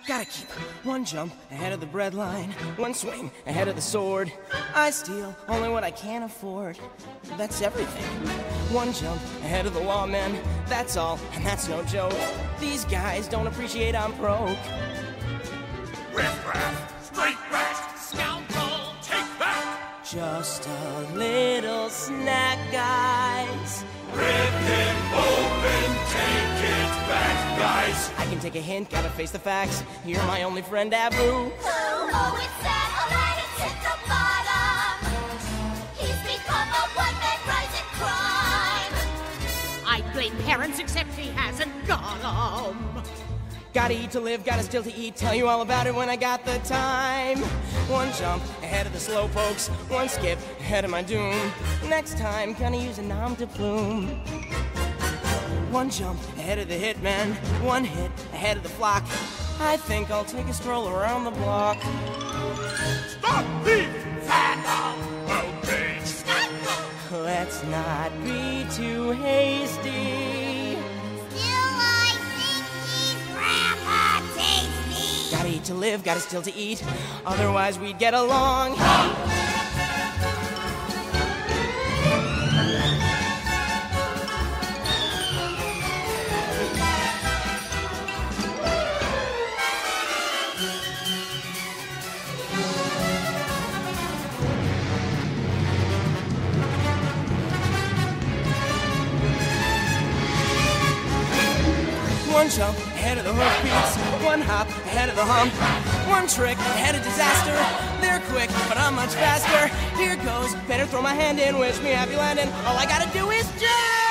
Gotta keep one jump ahead of the breadline, one swing ahead of the sword. I steal only what I can't afford. That's everything. One jump ahead of the lawmen, that's all, and that's no joke. These guys don't appreciate I'm broke. Riff-raff, straight back, scoundrel, take back. Just a little snack, guys. Rip him open, take it back, guys. I can take a hint, gotta face the facts. You're my only friend, Abu. Oh, it's sad Aladdin's hit the bottom. He's become a one-man rising crime. I blame parents, except he hasn't got 'em. Gotta eat to live, gotta still to eat. Tell you all about it when I got the time. One jump ahead of the slow pokes, one skip ahead of my doom. Next time, gonna use a nom de plume. One jump ahead of the hitman, one hit ahead of the flock. I think I'll take a stroll around the block. Stop thief! Phantom! Outrage! Let's not be too hasty. Still, I think he's rather tasty. Gotta eat to live, gotta still to eat. Otherwise we'd get along. One jump ahead of the hoofbeats, one hop ahead of the hump, one trick ahead of disaster. They're quick, but I'm much faster. Here goes, better throw my hand in, wish me happy landing. All I gotta do is jump!